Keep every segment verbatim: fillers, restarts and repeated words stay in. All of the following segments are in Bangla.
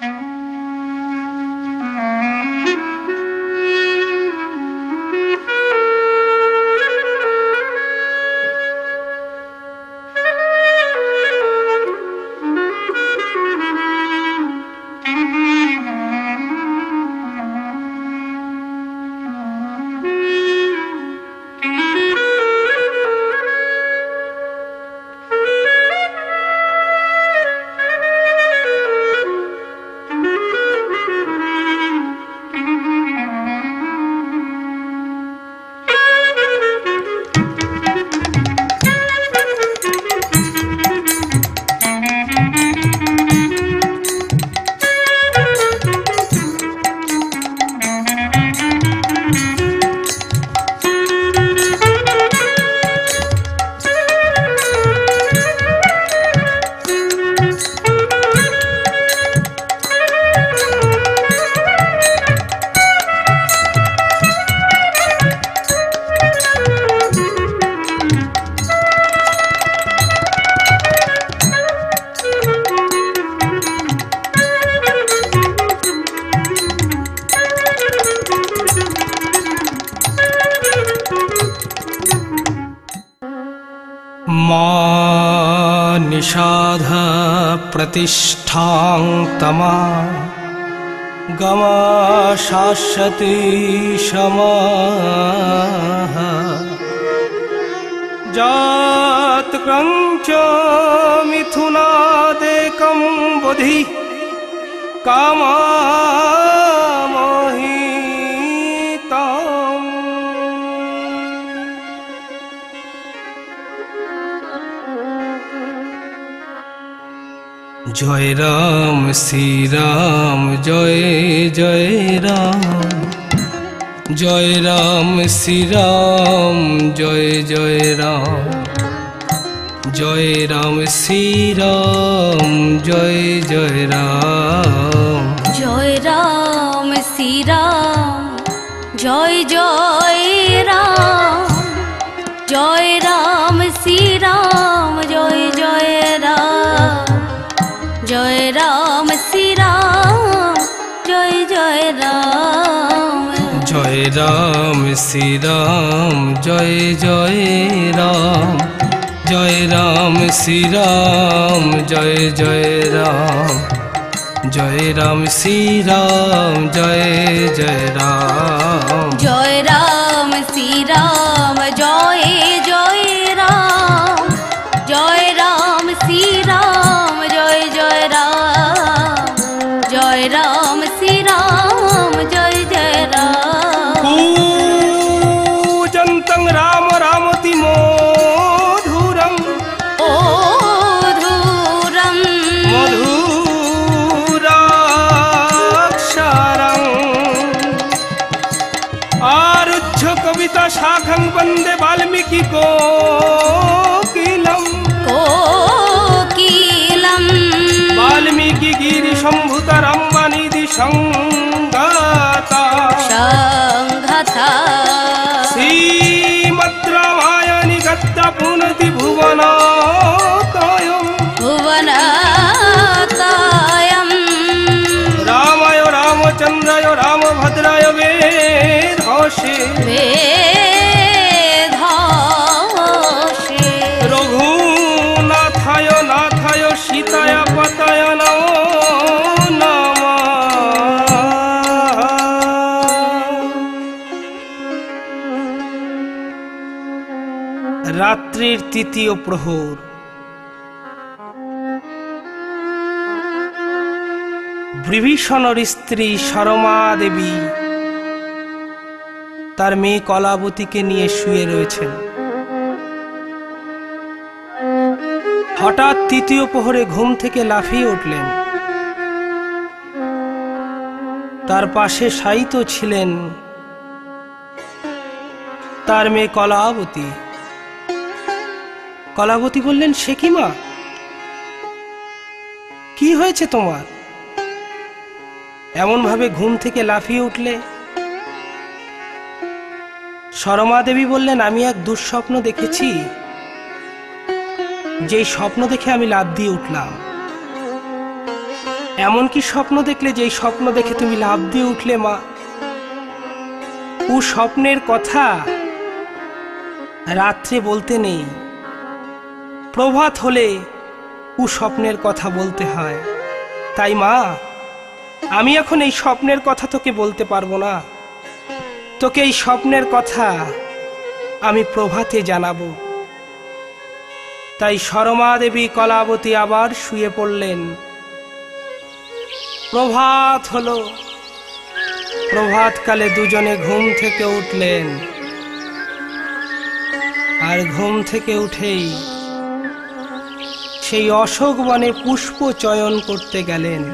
निषाधा प्रतिष्ठां तमा गमा शाश्वती समाः जातकं च मिथुनादेकं बुधि कामामोहिताम्। जय राम श्री राम जय जय राम, जय राम श्री राम जय जय राम, जय राम श्री राम जय जय राम, जय राम श्री राम जय जय राम, जय राम श्री राम जय जय राम, जय राम श्री राम जय जय राम, जय राम श्री राम जय जय राम, जय राम श्री राम जय जय राम, जय राम श्री राम जय जय राम, जय राम श्री राम जय जय राम, जय राम श्री राम जय जय राम, जय राम श्री राम जय जय राम। कूजन्तं राम रामति मधुरं ओधुरं मधुराक्षरम् आरुह्य कविता शाखं वन्दे वाल्मीकि कोकिलं कोकिलं वाल्मीकि गिरिशम्भुतरं वनिधि संगाता संघता श्रीमद् रामायणि गद्य पुनति भुवनातयम् भुवनातयम् रामाय रामचन्द्राय रामभद्राय वेधसे वेधसे रघुनाथाय नाथाय सीताय पताय नमो नमः। रात्रिर तृतीय प्रहर বিভীষণের স্ত্রী সরমা দেবী তার মেয়ে কলাবতীকে নিয়ে শুয়ে রয়েছেন। হঠাৎ তৃতীয় প্রহরে ঘুম থেকে লাফিয়ে উঠলেন। তার পাশে শায়িত ছিলেন তার মেয়ে কলাবতী। কলাবতী বললেন, সে কি মা, কি হয়েছে তোমার, এমন ভাবে ঘুম থেকে লাফিয়ে উঠলে? সরমা দেবী বললেন, আমি এক দুঃস্বপ্ন দেখেছি, যেই স্বপ্ন দেখে আমি লাফ দিয়ে উঠলাম। এমন কি স্বপ্ন দেখলে যেই স্বপ্ন দেখে তুমি লাফ দিয়ে উঠলে মা? ও স্বপ্নের কথা রাত্রে বলতে নেই, প্রভাত হলে ও স্বপ্নের কথা বলতে হয়। তাই মা, আমি এখন এই স্বপ্নের কথা তোকে বলতে পারবো না। তোকে এই স্বপ্নের কথা আমি প্রভাতে জানাবো। তাই সরমা দেবী কলাবতী আবার শুয়ে পড়লেন। প্রভাত হলো। প্রভাতকালে দুজনে ঘুম থেকে উঠলেন, আর ঘুম থেকে উঠেই সেই অশোক বনে পুষ্প চয়ন করতে গেলেন।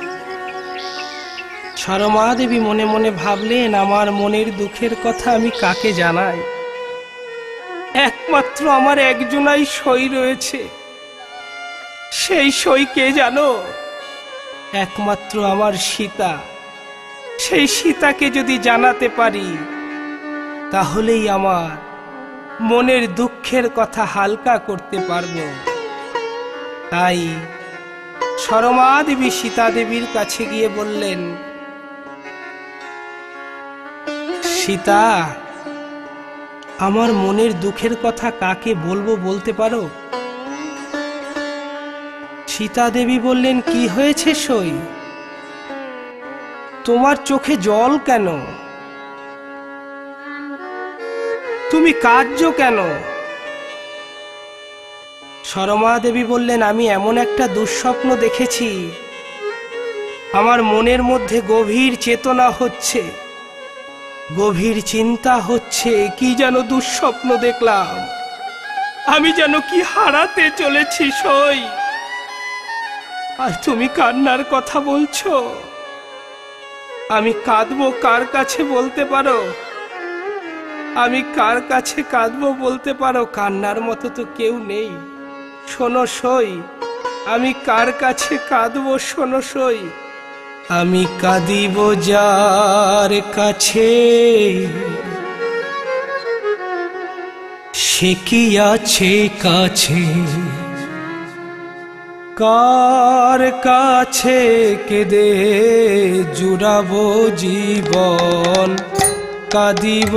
সরমা দেবী মনে মনে ভাবলেন, আমার মনের দুঃখের কথা আমি কাকে জানাই? একমাত্র আমার একজনাই সই রয়েছে। সেই সই কে জানো? একমাত্র আমার সীতা। সেই সীতাকে যদি জানাতে পারি তাহলেই আমার মনের দুঃখের কথা হালকা করতে পারবো। তাই সরমা দেবী সীতা দেবীর কাছে গিয়ে বললেন, সীতা, আমার মনের দুঃখের কথা কাকে বলবো বলতে পারো? সীতা দেবী বললেন, কি হয়েছে সই? তোমার চোখে জল কেন? তুমি কাঁদছো কেন? সরমা দেবী বললেন, আমি এমন একটা দুঃস্বপ্ন দেখেছি, আমার মনের মধ্যে গভীর চেতনা হচ্ছে, গভীর চিন্তা হচ্ছে। কি যেন দুঃস্বপ্ন দেখলাম, আমি যেন কি হারাতে চলেছি সই। আর তুমি কান্নার কথা বলছো। আমি কাঁদবো কার কাছে বলতে পারো? আমি কার কাছে কাঁদবো বলতে পারো? কান্নার মতো তো কেউ নেই। শোনো সই, আমি কার কাছে কাঁদবো শোনো সই। আমি কাঁদিব যার কাছে, সে কি আছে কাছে? কার কাছে কেঁদে জুড়াবো জীবন? কাঁদিব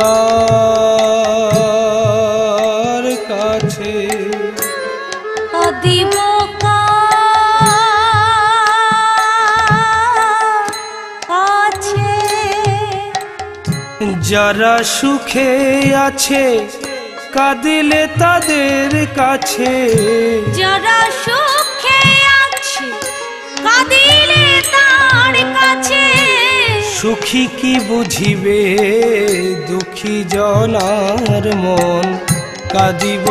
কার কাছে? কাঁদিব যারা সুখে আছে কাঁদিলে তাদের কাছে। যারা সুখে আছে কাঁদিলে তার কাছে। সুখী কি বুঝিবে দুঃখী জনার মন? কাঁদিব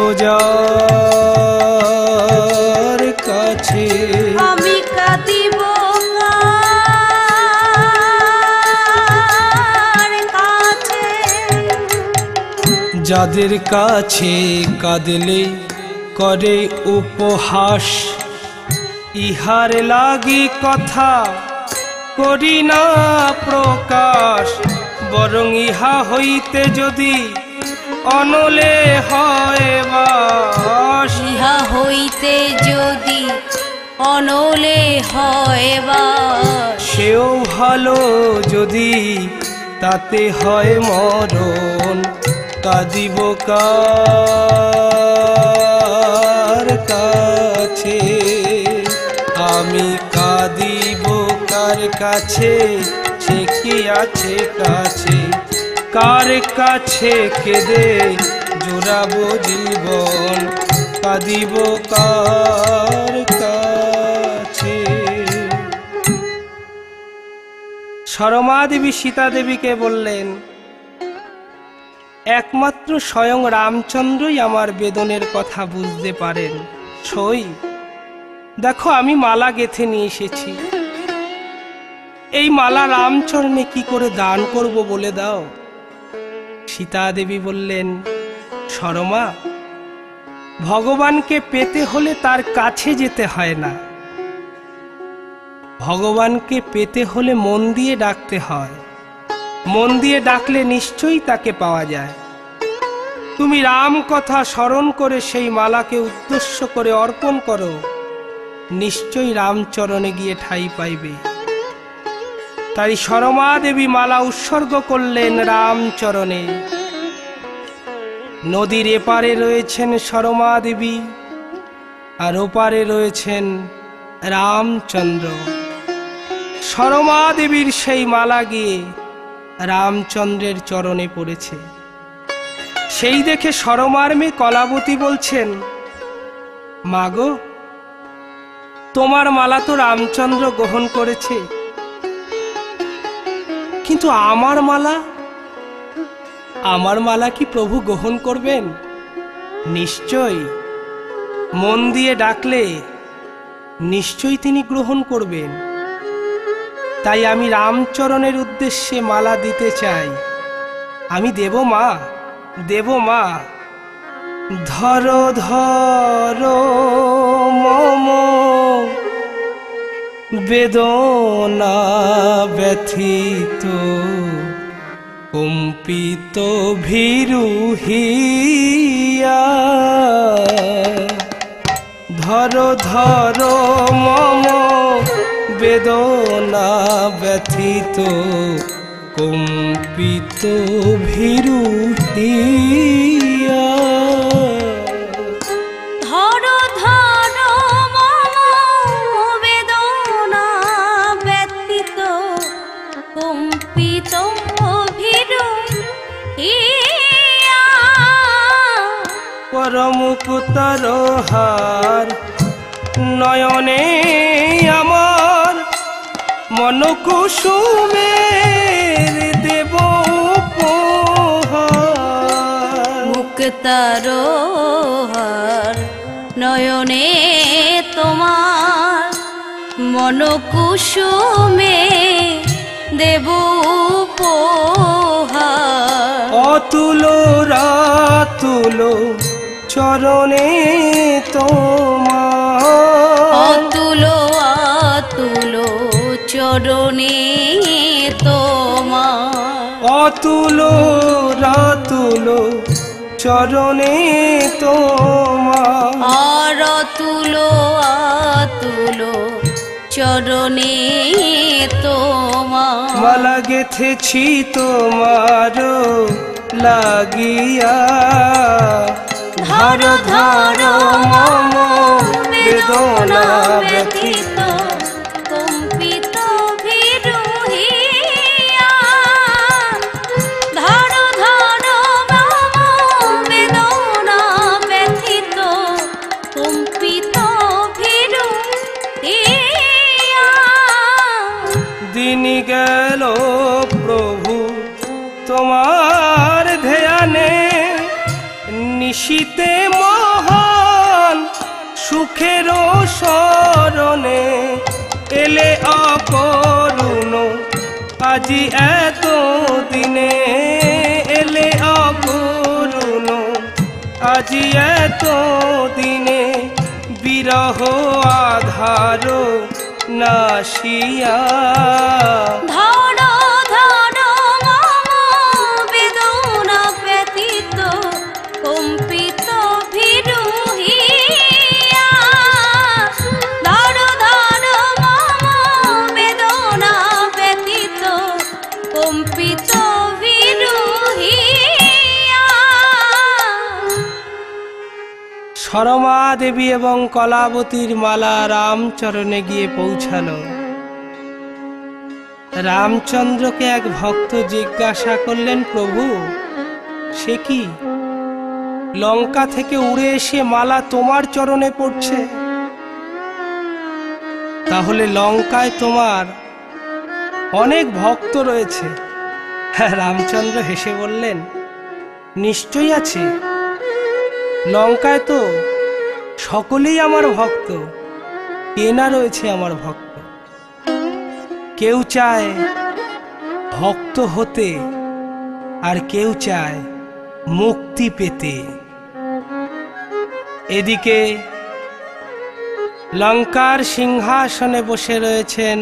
যার কাছে। আমি কাঁদিব যাদের কাছে কাঁদলে করে উপহাস, ইহার লাগি কথা করি না প্রকাশ। বরং ইহা হইতে যদি অনলে হয় বাস, ইহা হইতে যদি অনলে হয় বাস। সেও ভালো যদি তাতে হয় মরণ। কাঁদিব কার কাছে? আমি কাঁদিব কার কাছে? সে কি আছে কাছে? কার কাছে কেঁদে জোড়াবো জীবন? কাঁদিব কার কাছে? সরমা দেবী সীতা দেবীকে বললেন, একমাত্র স্বয়ং রামচন্দ্রই আমার বেদনের কথা বুঝতে পারেন। সই, দেখো আমি মালা গেঁথে নিয়ে এসেছি। এই মালা রামচরণে কি করে দান করব বলে দাও। সীতা দেবী বললেন, সরমা, ভগবানকে পেতে হলে তার কাছে যেতে হয় না, ভগবানকে পেতে হলে মন দিয়ে ডাকতে হয়। মন দিয়ে ডাকলে নিশ্চয়ই তাকে পাওয়া যায়। তুমি রাম কথা স্মরণ করে সেই মালাকে উদ্দেশ্য করে অর্পণ করো, নিশ্চয়ই রামচরণে গিয়ে ঠাঁই পাইবে। তাই সরমা দেবী মালা উৎসর্গ করলেন রামচরণে। নদীর এপারে রয়েছেন সরমা দেবী, আর ওপারে রয়েছেন রামচন্দ্র। সরমা দেবীর সেই মালা গিয়ে রামচন্দ্রের চরণে পড়েছে। সেই দেখে সরমার মেয়ে কলাবতী বলছেন, মাগো, তোমার মালা তো রামচন্দ্র গ্রহণ করেছে, কিন্তু আমার মালা আমার মালা কি প্রভু গ্রহণ করবেন? নিশ্চয়, মন দিয়ে ডাকলে নিশ্চয়ই তিনি গ্রহণ করবেন। তাই আমি রামচরণের উদ্দেশ্যে মালা দিতে চাই। আমি দেব মা, দেব মা। ধরো ধরো মম বেদনা ব্যথিত কম্পিত ভীরু হিয়া। ধরো ধরো মম বেদনা ব্যথিত কম্পিত ভীরু হিয়া। ধরো ধরো মম বেদনা ব্যথিত কম্পিত ভীরু হিয়া। পরমুকুতর হার নয়নে আমার মন কুসুমের দেব উপহার। মুক্তার হার নয়নে তোমার মন কুসুমে দেব উপহার। অতুল রাতুল চরণে তোমার, অতুল আতুল চরণে তোমার। অতুল রাতুল চরণে তোমার। আর অতুল আতুল চরণে তোমার। মালা গেথেছি তোমার লাগিয়া। ধরো ধরো মম বেদনা ব্যথিত কম্পিত ভীরু হিয়া। ধরো ধরো মম বেদনা ব্যথিত কম্পিত ভীরু হিয়া। দিন গেল প্রভু তোমার ধ্যানে, নিশীতে মহান সুখের শরণে এলে অকরুণ আজি এত দিনে। এলে অকরুণ আজি এত দিনে বিরহ আধার নাশিয়া। ধরো ধরো মম বেদনা ব্যথিত কম্পিত ভীরু হিয়া। ধরো ধরো মম বেদনা ব্যথিত কম্পিত ভীরু হিয়া। সরমা দেবী এবং কলাবতীর মালা রামচরণে গিয়ে পৌঁছালো। রামচন্দ্রকে এক ভক্ত জিজ্ঞাসা করলেন, প্রভু, সে কি? লঙ্কা থেকে উড়ে এসে মালা তোমার চরণে পড়ছে, তাহলে লঙ্কায় তোমার অনেক ভক্ত রয়েছে। রামচন্দ্র হেসে বললেন, নিশ্চয়ই আছে। লঙ্কায় তো সকলেই আমার ভক্ত, কে না রয়েছে আমার ভক্ত। কেউ চায় ভক্ত হতে, আর কেউ চায় মুক্তি পেতে। এদিকে লঙ্কার সিংহাসনে বসে রয়েছেন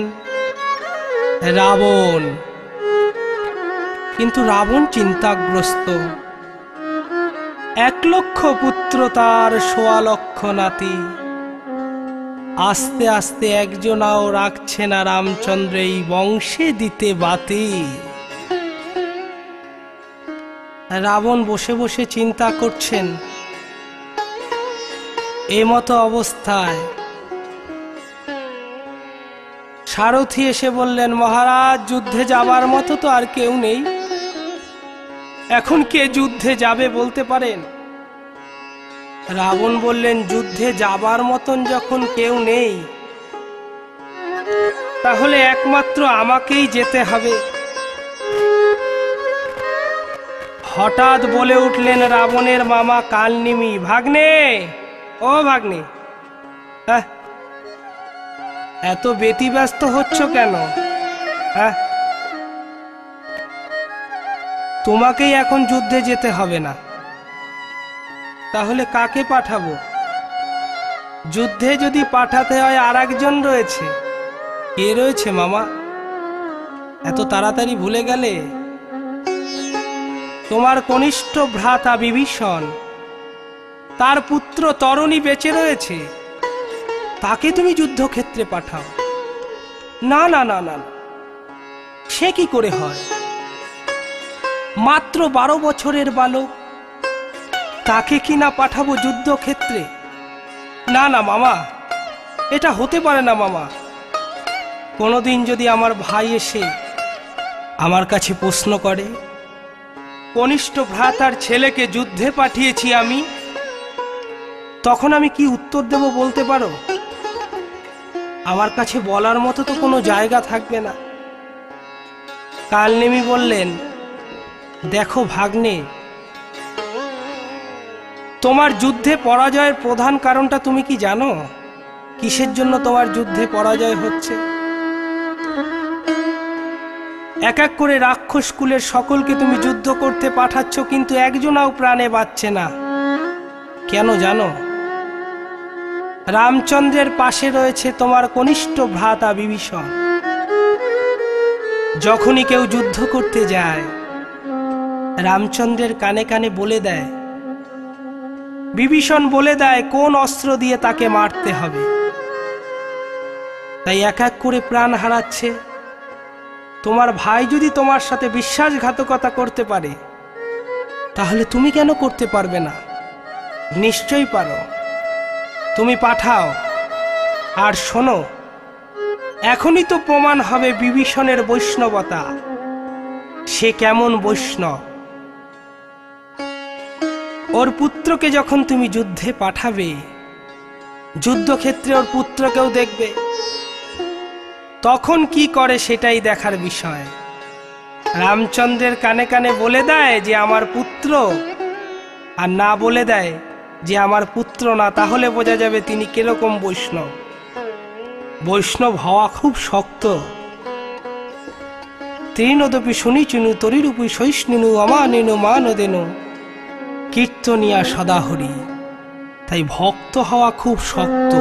রাবণ। কিন্তু রাবণ চিন্তাগ্রস্ত। এক লক্ষ পুত্র তার, সোয়া লক্ষ নাতি, আস্তে আস্তে একজনাও রাখছে না রামচন্দ্র এই বংশে দিতে বাতি। রাবণ বসে বসে চিন্তা করছেন। এই মতো অবস্থায় সারথি এসে বললেন, মহারাজ, যুদ্ধে যাবার মতো তো আর কেউ নেই, এখন কে যুদ্ধে যাবে বলতে পারেন? রাবণ বললেন, যুদ্ধে যাবার মতন যখন কেউ নেই, তাহলে একমাত্র আমাকেই যেতে হবে। হঠাৎ বলে উঠলেন রাবণের মামা কালনেমি, ভাগ্নে, ও ভাগ্নে, হ্যাঁ, এত ব্যতিব্যস্ত হচ্ছ কেন? হ্যাঁ, তোমাকেই এখন যুদ্ধে যেতে হবে না, তাহলে কাকে পাঠাবো? যুদ্ধে যদি পাঠাতে হয় আর একজন রয়েছে। কে রয়েছে মামা? এত তাড়াতাড়ি ভুলে গেলে? তোমার কনিষ্ঠ ভ্রাতা বিভীষণ, তার পুত্র তরণী বেঁচে রয়েছে, তাকে তুমি যুদ্ধক্ষেত্রে পাঠাও। না না না না, সে কি করে হয়? মাত্র বারো বছরের বালক, তাকে কি না পাঠাবো যুদ্ধক্ষেত্রে? না না মামা, এটা হতে পারে না মামা। কোনোদিন যদি আমার ভাই এসে আমার কাছে প্রশ্ন করে, কনিষ্ঠ ভ্রাতার ছেলেকে যুদ্ধে পাঠিয়েছি আমি, তখন আমি কি উত্তর দেব বলতে পারো? আমার কাছে বলার মতো তো কোনো জায়গা থাকবে না। কালনেমি বললেন, দেখো ভাগ্নে, তোমার যুদ্ধে পরাজয়ের প্রধান কারণটা তুমি কি জানো? কিসের জন্য তোমার যুদ্ধে পরাজয় হচ্ছে? এক এক করে রাক্ষস কুলের সকলকে তুমি যুদ্ধ করতে পাঠাচ্ছ, কিন্তু একজনাও প্রাণে বাঁচছে না। কেন জানো? রামচন্দ্রের পাশে রয়েছে তোমার কনিষ্ঠ ভ্রাতা বিভীষণ। যখনই কেউ যুদ্ধ করতে যায়, রামচন্দ্রের কানে কানে বলে দেয়, বিভীষণ বলে দেয় কোন অস্ত্র দিয়ে তাকে মারতে হবে। তাই এক এক করে প্রাণ হারাচ্ছে। তোমার ভাই যদি তোমার সাথে বিশ্বাসঘাতকতা করতে পারে, তাহলে তুমি কেন করতে পারবে না? নিশ্চয়ই পারো, তুমি পাঠাও। আর শোনো, এখনই তো প্রমাণ হবে বিভীষণের বৈষ্ণবতা, সে কেমন বৈষ্ণব। ওর পুত্রকে যখন তুমি যুদ্ধে পাঠাবে, যুদ্ধক্ষেত্রে ওর পুত্রকেও দেখবে, তখন কি করে সেটাই দেখার বিষয়। রামচন্দ্রের কানে কানে বলে দেয় যে আমার পুত্র, আর না বলে দেয় যে আমার পুত্র না, তাহলে বোঝা যাবে তিনি কিরকম বৈষ্ণব। বৈষ্ণব হওয়া খুব শক্ত। তৃণদপি শুনিচুনু তরিরূপী সহিষ্ণু অমানিনু মানদেনু কীর্তনিয়া সদাহরি। তাই ভক্ত হওয়া খুব শক্ত।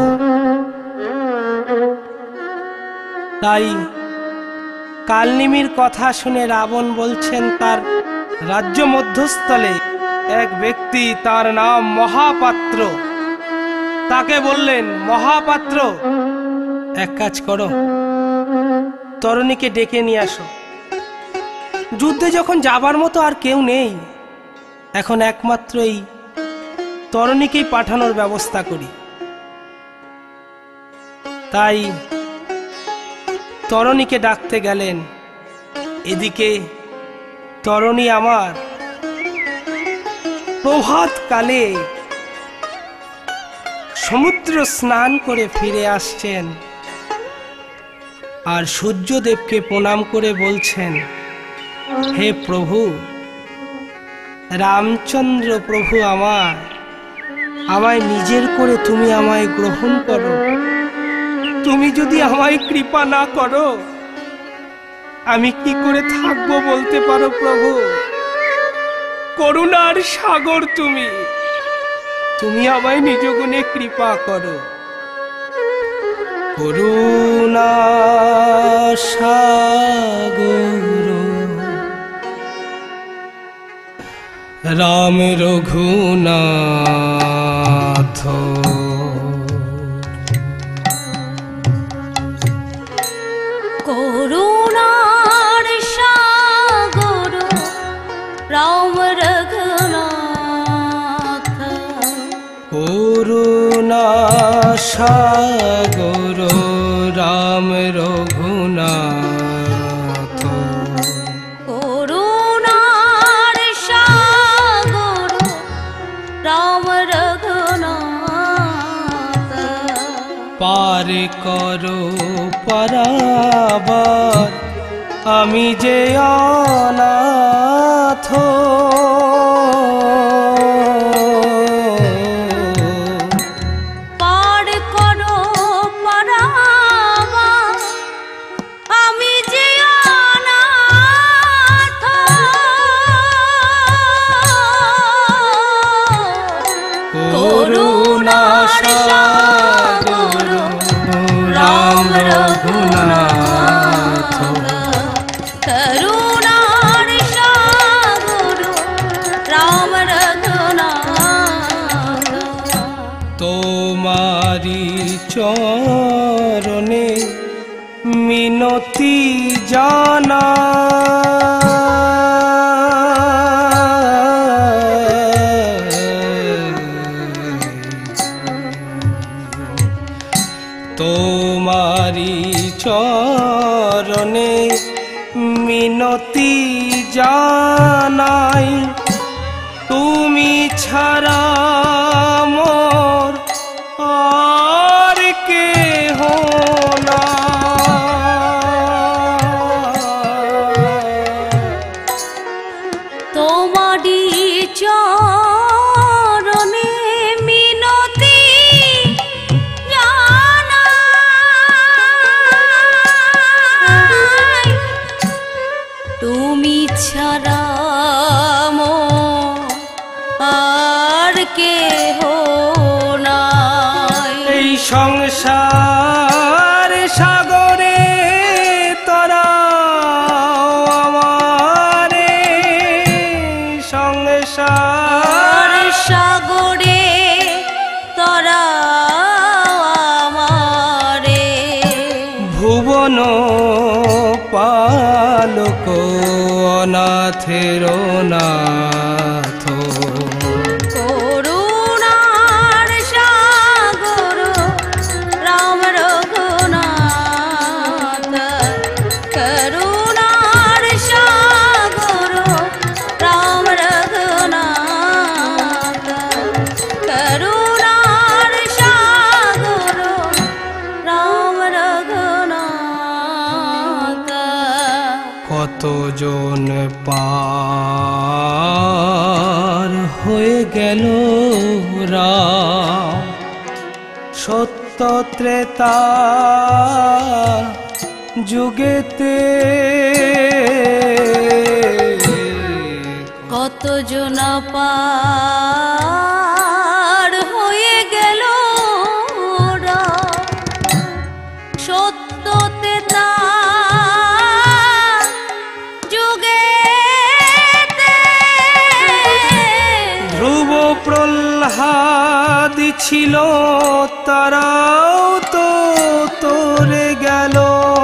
তাই কালনেমির কথা শুনে রাবণ বলছেন, তার রাজ্য মধ্যস্থলে এক ব্যক্তি, তার নাম মহাপাত্র। তাকে বললেন, মহাপাত্র, এক কাজ করো, তরণীকে ডেকে নিয়ে আসো। যুদ্ধে যখন যাবার মতো আর কেউ নেই, এখন একমাত্র এই তরণীকেই পাঠানোর ব্যবস্থা করি। তাই তরণীকে ডাকতে গেলেন। এদিকে তরণী আমার প্রভাত কালে সমুদ্র স্নান করে ফিরে আসছেন, আর সূর্যদেবকে প্রণাম করে বলছেন, হে প্রভু, রামচন্দ্র প্রভু আমার, আমায় নিজের করে তুমি আমায় গ্রহণ করো। তুমি যদি আমায় কৃপা না করো, আমি কি করে থাকবো বলতে পারো প্রভু? করুণার সাগর তুমি, তুমি আমায় নিজ গুণে কৃপা করো। করুণা সাগর রাম রঘুনাথ, পার করো পারাবার, আমি যে অনাথ। পার করো পারাবার, আমি যে অনাথ। করুণার সাগর রাম রঘুনাথ, করুণার সাগর রাম রঘুনাথ। তোমারি চরণে মিনতি জানা, তোমারি চরণে মিনতি জানাই, তুমি ছাড়া মোর আর কেহ নাই। তোমারি চরণে মিনতি জানাই, তুমি ছাড়া মোর আর কেহ নাই। এই সংসার সাগরে তরাও আমারে, সংসার আর সাগরে তরা আমারে, ভুবন পালক অনাথের নাথ। করুণার সাগর রাম রঘুনাথ, করুণার সাগর রাম রঘুনাথ, করুণার সাগর রাম রঘুনাথ। কতজন পার হয়ে গেল রাম, সত্য ত্রেতা যুগেতে। কত জন পার হয়ে গেল সত্যতে তা যুগেতে। ধ্রুব প্রহ্লাদ ছিল তারাও তো তোরে গেল,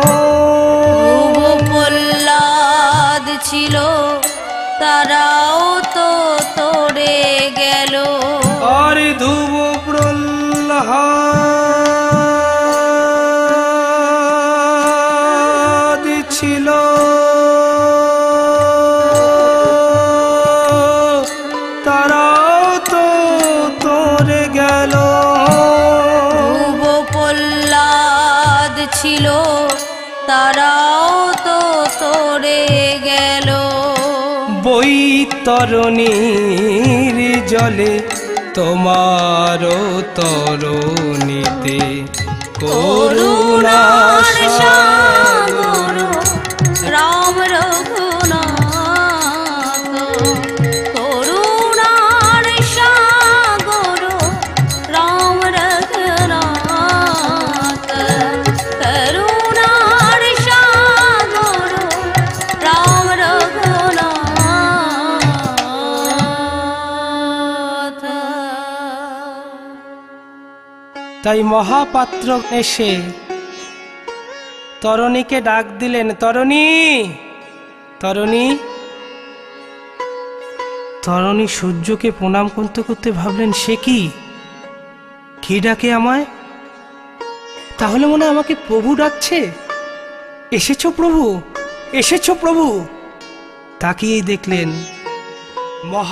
ধ্রুব প্রহ্লাদ ছিল তারাও তো তোরে গেল। আর ধ্রুব প্রহ্লাদ ছিল তারাও তো তোরে গেল, ধ্রুব প্রহ্লাদ ছিল তারাও তো তোরে গেল। বৈতরণীর জলে তোমারও তরণীতে করুণার সাগর রাম রঘুনাথ, করুণার সাগর রাম রঘুনাথ, করুণার সাগর রাম রঘুনাথ। তাই মহাপাত্র এসে তরণীকে ডাক দিলেন, তরণী তরণী। তরণী সূর্যকে প্রণাম করতে করতে ভাবলেন, সে কি কি ডাকে আমায়? তাহলে মনে হয় আমাকে প্রভু ডাকছে। এসেছো প্রভু, এসেছো প্রভু। তাকিয়েই দেখলেন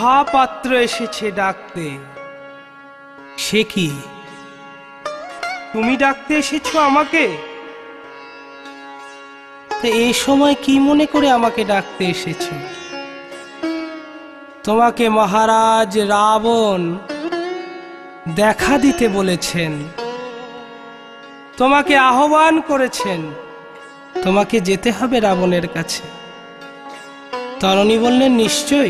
মহাপাত্র এসেছে ডাকতে। সে কি? তুমি ডাকতে এসেছো আমাকে? তো এই সময় কি মনে করে আমাকে ডাকতে এসেছো? তোমাকে মহারাজ রাবণ দেখা দিতে বলেছেন, তোমাকে আহ্বান করেছেন, তোমাকে যেতে হবে রাবণের কাছে। তরণী বললেন, নিশ্চয়ই,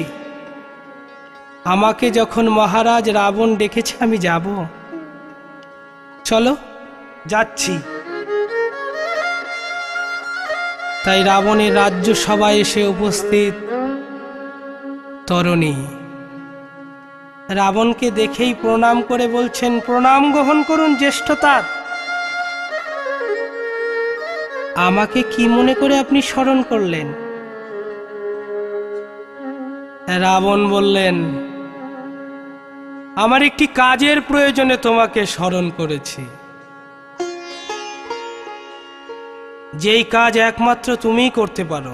আমাকে যখন মহারাজ রাবণ ডেকেছে আমি যাব। চলো, যাচ্ছি। তাই রাবণের রাজ্য সভায় এসে উপস্থিত তরণী রাবণকে দেখেই প্রণাম করে বলছেন, প্রণাম গ্রহণ করুন জ্যেষ্ঠতা। আমাকে কি মনে করে আপনি স্মরণ করলেন? রাবণ বললেন, আমার একটি কাজের প্রয়োজনে তোমাকে স্মরণ করেছি, যেই কাজ একমাত্র তুমিই করতে পারো।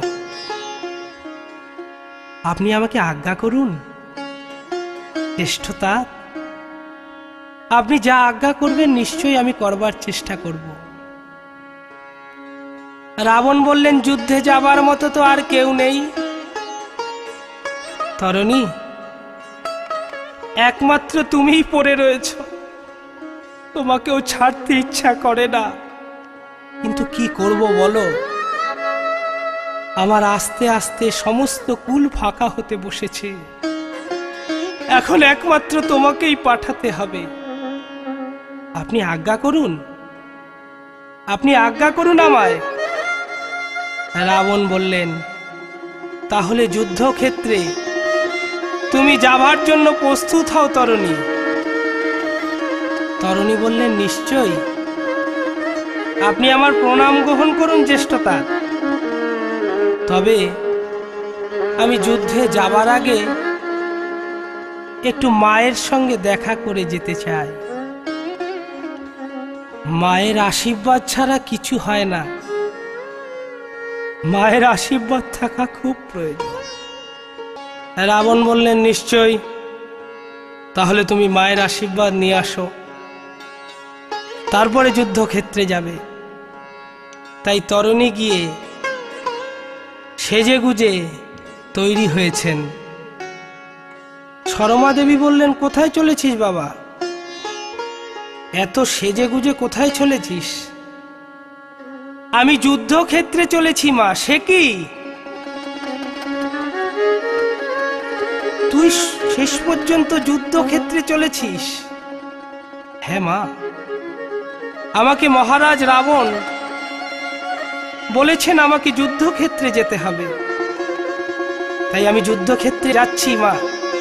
আপনি আমাকে আজ্ঞা করুন জ্যেষ্ঠতা। আপনি যা আজ্ঞা করবেন নিশ্চয়ই আমি করবার চেষ্টা করব। রাবণ বললেন, যুদ্ধে যাবার মতো তো আর কেউ নেই তরণী, একমাত্র তুমিই পড়ে রয়েছ। তোমাকেও ছাড়তে ইচ্ছা করে না, কিন্তু কি করব বলো? আমার আস্তে আস্তে সমস্ত কুল ফাঁকা হতে বসেছে, এখন একমাত্র তোমাকেই পাঠাতে হবে। আপনি আজ্ঞা করুন, আপনি আজ্ঞা করুন আমায়। রাবণ বললেন, তাহলে যুদ্ধক্ষেত্রে তুমি যাবার জন্য প্রস্তুত হও তরণী। তরণী বললেন, নিশ্চয়ই, আপনি আমার প্রণাম গ্রহণ করুন জ্যেষ্ঠতা। তবে আমি যুদ্ধে যাবার আগে একটু মায়ের সঙ্গে দেখা করে যেতে চাই। মায়ের আশীর্বাদ ছাড়া কিছু হয় না, মায়ের আশীর্বাদ থাকা খুব প্রয়োজন। রাবণ বললেন, নিশ্চয়ই, তাহলে তুমি মায়ের আশীর্বাদ নিয়ে আসো, তারপরে যুদ্ধক্ষেত্রে যাবে। তাই তরণী গিয়ে সেজে গুজে তৈরি হয়েছেন। সরমা দেবী বললেন, কোথায় চলেছিস বাবা? এত সেজে গুজে কোথায় চলেছিস? আমি যুদ্ধক্ষেত্রে চলেছি মা। সে কি, তুই শেষ পর্যন্ত যুদ্ধক্ষেত্রে চলেছিস? হ্যাঁ মা, আমাকে মহারাজ রাবণ বলেছেন আমাকে যুদ্ধক্ষেত্রে যেতে হবে, তাই আমি যুদ্ধক্ষেত্রে যাচ্ছি মা।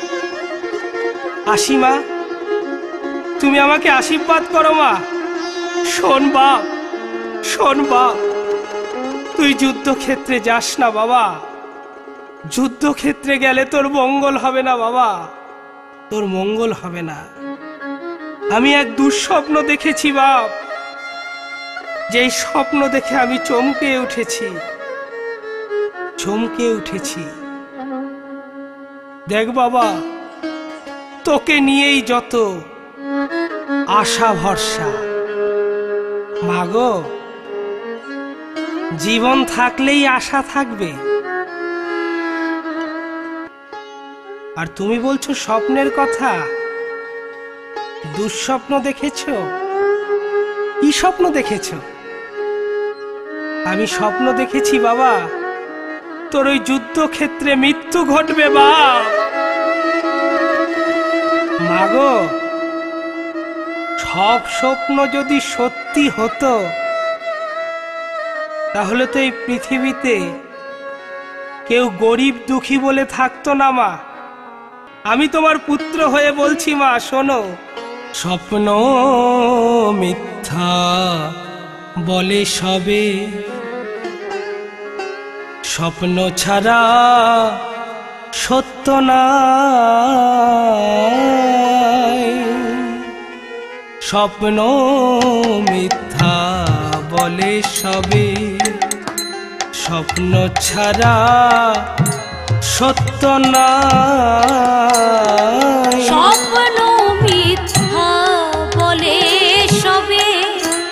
আসি মা, তুমি আমাকে আশীর্বাদ করো মা। শোন বাপ, শোন বাপ, তুই যুদ্ধক্ষেত্রে যাস না বাবা। যুদ্ধক্ষেত্রে গেলে তোর মঙ্গল হবে না বাবা, তোর মঙ্গল হবে না। আমি এক দুঃস্বপ্ন দেখেছি বাপ, যেই স্বপ্ন দেখে আমি চমকে উঠেছি, চমকে উঠেছি। দেখ বাবা, তোকে নিয়েই যত আশা ভরসা। মাগো, জীবন থাকলেই আশা থাকবে, আর তুমি বলছো স্বপ্নের কথা। দুঃস্বপ্ন দেখেছ? কি স্বপ্ন দেখেছ? আমি স্বপ্ন দেখেছি বাবা, তোর ওই যুদ্ধক্ষেত্রে মৃত্যু ঘটবে বাপ। মাগো, সব স্বপ্ন যদি সত্যি হতো তাহলে তো এই পৃথিবীতে কেউ গরিব দুঃখী বলে থাকতো না মা। আমি তোমার পুত্র হয়ে বলছি মা, শোনো। স্বপ্ন মিথ্যা বলে সবে, স্বপ্ন ছাড়া সত্য নাই। স্বপ্ন মিথ্যা বলে সবে, স্বপ্ন ছাড়া সত্য নাই। স্বপ্ন মিথ্যা বলে সবে,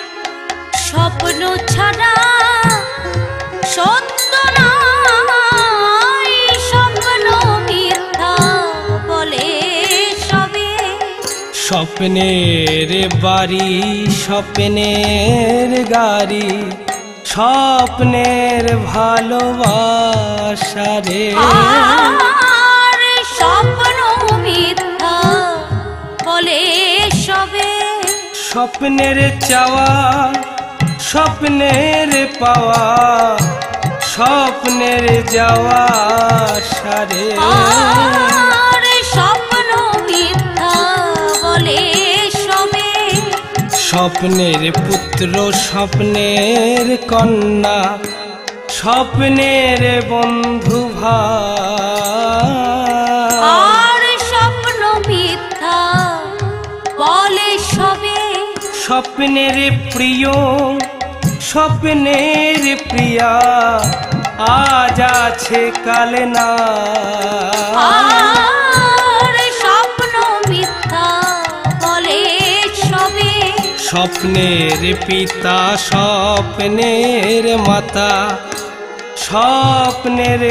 স্বপ্নের বাড়ি স্বপ্নের গাড়ি স্বপ্নের ভালোবাসা রে। আর স্বপ্ন মিথ্যা বলে সবে, স্বপ্নের চাওয়া স্বপ্নের পাওয়া স্বপ্নের যাওয়া সারে। আর স্বপ্ন মিথ্যা বলে সবে, স্বপ্নের পুত্র স্বপ্নের কন্যা স্বপ্নের বন্ধু ভাই। আর স্বপ্ন মিথ্যা বলে সবে, স্বপ্নের প্রিয় স্বপ্নের প্রিয়া আজ আছে কাল না। আর স্বপ্ন মিথ্যা বলে সবে, স্বপ্নের পিতা স্বপ্নের মাতা স্বপ্নের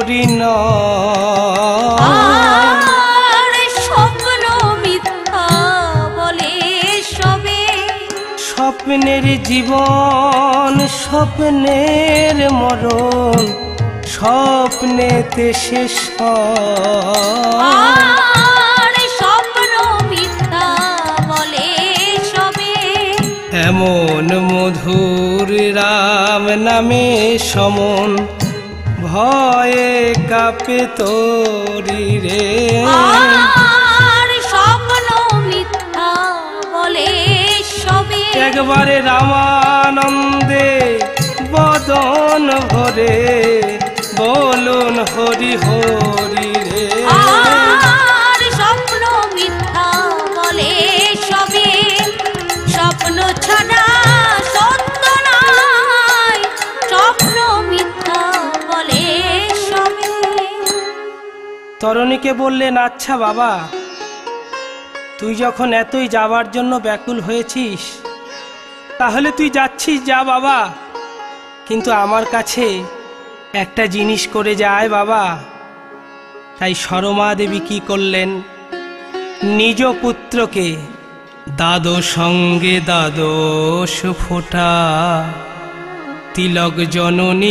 পরিণয়। আর স্বপ্ন মিথ্যা বলে সবে, স্বপ্নের জীবন স্বপ্নের মরণ স্বপ্নেতে শেষ হয়। আর স্বপ্ন মিথ্যা বলে সবে, এমন মধুর রাম নামে সমন ভয়ে কাঁপে তোরি রে। আর স্বপ্ন মিথ্যা বলে সবে, একবারে রামানন্দে বদন ভরে বলুন হরি হরি রে। আর স্বপ্ন মিথ্যা বলে সবে, স্বপ্ন ছাড়া সত্য নয়, স্বপ্ন মিথ্যা বলে সবে। তরণীকে বললেন, আচ্ছা বাবা, তুই যখন এতই যাবার জন্য ব্যাকুল হয়েছিস তাহলে তুই যাচ্ছিস যা বাবা, কিন্তু আমার কাছে একটা জিনিস করে যায় বাবা। তাই সরমা দেবী কি করলেন, নিজ পুত্রকে দ্বাদশ সঙ্গে দ্বাদশ ফোঁটা তিলক জননী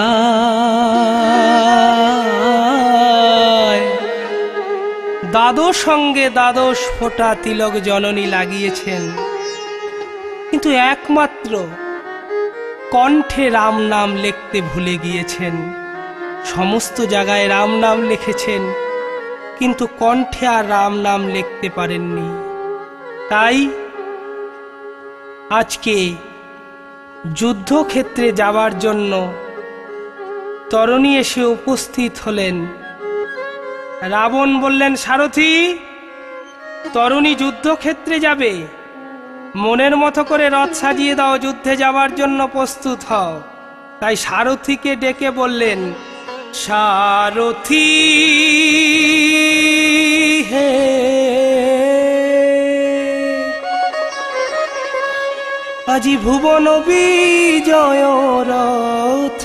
লাগায়। দ্বাদশ সঙ্গে দ্বাদশ ফোঁটা তিলক জননী লাগিয়েছেন, কিন্তু একমাত্র কণ্ঠে রাম নাম লিখতে ভুলে গিয়েছেন। সমস্ত জায়গায় রাম নাম লিখেছেন, কিন্তু কণ্ঠে আর রাম নাম লিখতে পারেননি। তাই আজকে যুদ্ধক্ষেত্রে যাবার জন্য তরণী এসে উপস্থিত হলেন। রাবণ বললেন, সারথি, তরণী যুদ্ধক্ষেত্রে যাবে, মনের মতো করে রথ সাজিয়ে দাও, যুদ্ধে যাবার জন্য প্রস্তুত হও। তাই সারথিকে ডেকে বললেন, সারথি হে, আজি ভুবন বিজয় রথ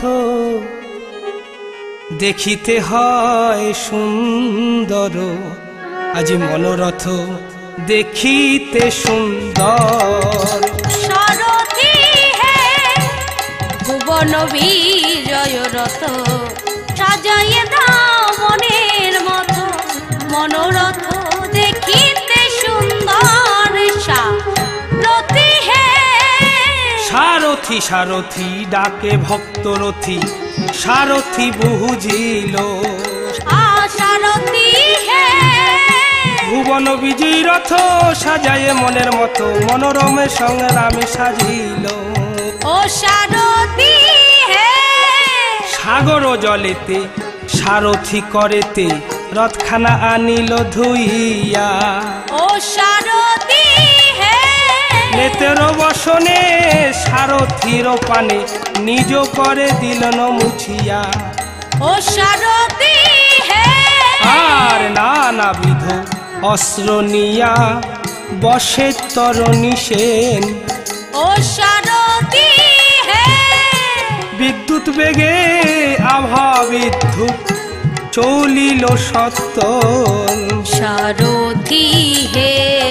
দেখিতে হয় সুন্দর, আজি মনোরথ দেখিতে সুন্দর। সারথি হে, ভুবন বিজয় রথ সাজাইয়ে দাও মনের মতো, মনোরথ দেখিতে সুন্দর। সারথি হে, সারথি সারথি ডাকে ভক্তরথী, সারথি বুঝিল। সারথি হে, ভুবন বিজয়ী রথ সাজায়ে মনের মতো, মনোরমে সংগ্রামে সাজিল। ও সারথি হে, সাগর জলেতে সারথি করেতে রথখানা আনিল ধুইয়া। ও সারথি হে, নেতের বসনে সারথির পানে নিজ করে দিল মুছিয়া। ও সারথি হে, আর নানাবিধ অস্ত্র নিয়া বসে তরণী সেন। ও সারথি হে, বিদ্যুৎ বেগে আভা বিদ্যুৎ চলিল সত্তর। সারথি হে,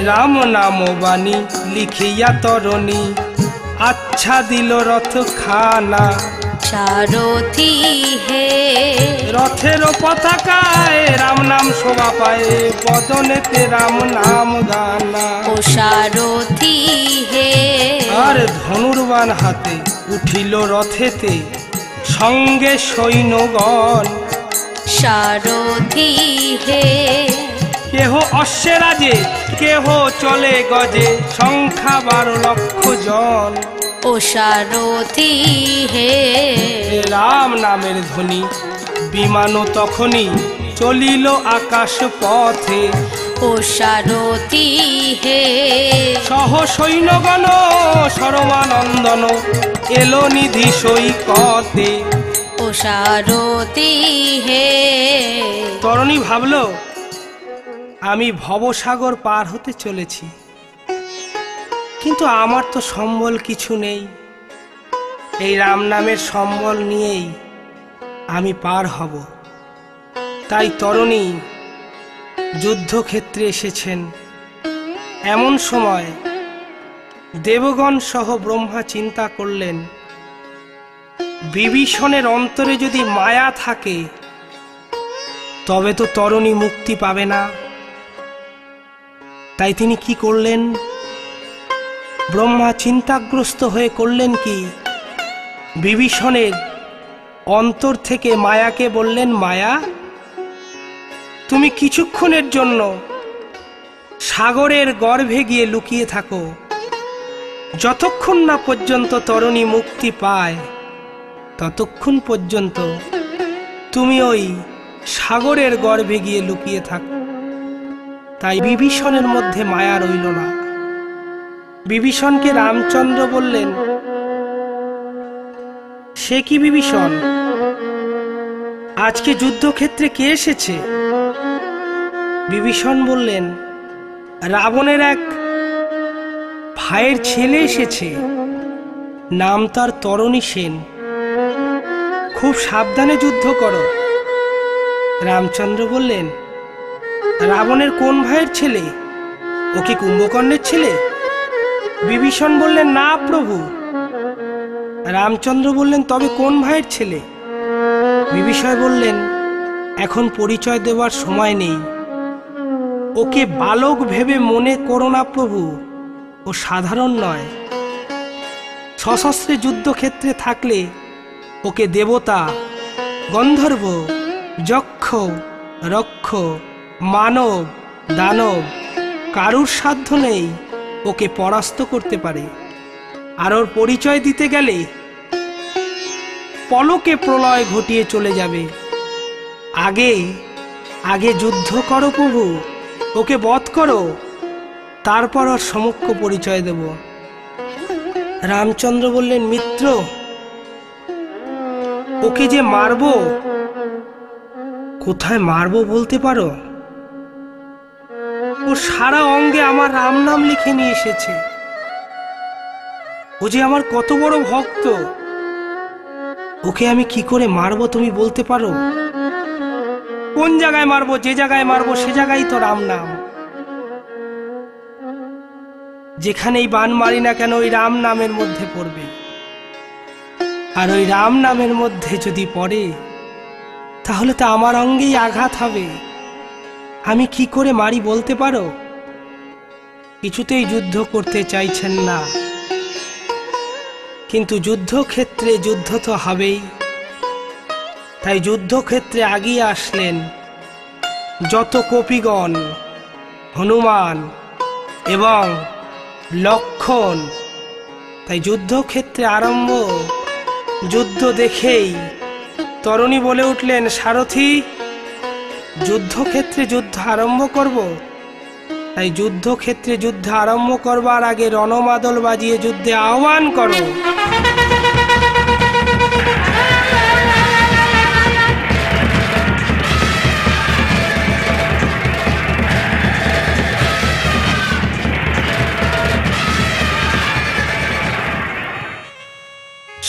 রাম নাম বাণী লিখিয়া তরণী আচ্ছা দিল রথ খানা। সারথি হে রথের পতাকায় রাম নাম শোভা পায় বদনেতে রাম নাম গানা। ও সারথি হে আর ধনুর্বাণ হাতে উঠিল রথেতে সঙ্গে সৈন্যগণ। সারথি হে কেহ অশ্বে রাজে কেহ চলে গজে সংখ্যা বারো লক্ষ জন। ও সারথি হে রাম নামের ধ্বনি বিমানও তখনই চলিল আকাশ পথে। ও সারথি হে সহ সৈন্যগণ সরমানন্দন এলো নিধি সৈকতে। ও সারথি হে তরণী ভাবল আমি ভবসাগর পার হতে চলেছি, কিন্তু আমার তো সম্বল কিছু নেই। এই রাম নামের সম্বল নিয়েই আমি পার হব। তাই তরণী যুদ্ধক্ষেত্রে এসেছেন। এমন সময় দেবগণ সহ ব্রহ্মা চিন্তা করলেন, বিভীষণের অন্তরে যদি মায়া থাকে তবে তো তরণী মুক্তি পাবে না। তাই তিনি কি করলেন? ব্রহ্মা চিন্তাগ্রস্ত হয়ে করলেন কি, বিভীষণের অন্তর থেকে মায়াকে বললেন, মায়া তুমি কিছুক্ষণের জন্য সাগরের গর্ভে গিয়ে লুকিয়ে থাকো। যতক্ষণ না পর্যন্ত তরণী মুক্তি পায় ততক্ষণ পর্যন্ত তুমি ওই সাগরের গর্ভে গিয়ে লুকিয়ে থাকো। তাই বিভীষণের মধ্যে মায়া রইল না। বিভীষণকে রামচন্দ্র বললেন, সে কি বিভীষণ, আজকে যুদ্ধক্ষেত্রে কে এসেছে? বিভীষণ বললেন, রাবণের এক ভাইয়ের ছেলে এসেছে, নাম তার তরণী সেন। খুব সাবধানে যুদ্ধ করো। রামচন্দ্র বললেন, রাবণের কোন ভাইয়ের ছেলে? ও কি কুম্ভকর্ণের ছেলে? বিভীষণ বললেন, না প্রভু। রামচন্দ্র বললেন, তবে কোন ভাইয়ের ছেলে? বিভীষণ বললেন, এখন পরিচয় দেওয়ার সময় নেই। ওকে বালক ভেবে মনে করো না প্রভু, ও সাধারণ নয়। সশস্ত্রে যুদ্ধক্ষেত্রে থাকলে ওকে দেবতা, গন্ধর্ব, যক্ষ, রক্ষ, মানব, দানব কারুর সাধ্য নেই ওকে পরাস্ত করতে পারে। আর ওর পরিচয় দিতে গেলে পলকে প্রলয় ঘটিয়ে চলে যাবে। আগে আগে যুদ্ধ করো প্রভু, ওকে বধ করো, তারপর ওর সমক্ষ পরিচয় দেব। রামচন্দ্র বললেন, মিত্র ওকে যে মারবো, কোথায় মারবো বলতে পারো? ও সারা অঙ্গে আমার রাম নাম লিখে নিয়ে এসেছে। ও যে আমার কত বড় ভক্ত, ওকে আমি কি করে মারবো তুমি বলতে পারো? কোন জায়গায় মারবো? যে জায়গায় মারবো সে জায়গায় তো রাম নাম। যেখানেই বান মারি না কেন ওই রাম নামের মধ্যে পড়বে। আর ওই রাম নামের মধ্যে যদি পড়ে তাহলে তো আমার অঙ্গেই আঘাত হবে। আমি কি করে মারি বলতে পারো? কিছুতেই যুদ্ধ করতে চাইছেন না, কিন্তু যুদ্ধক্ষেত্রে যুদ্ধ তো হবেই। তাই যুদ্ধক্ষেত্রে আগিয়ে আসলেন যত কপিগণ, হনুমান এবং লক্ষণ। তাই যুদ্ধক্ষেত্রে আরম্ভ। যুদ্ধ দেখেই তরণী বলে উঠলেন, সারথি যুদ্ধক্ষেত্রে যুদ্ধ আরম্ভ করব। তাই যুদ্ধক্ষেত্রে যুদ্ধ আরম্ভ করবার আগে রণমাদল বাজিয়ে যুদ্ধে আহ্বান করো।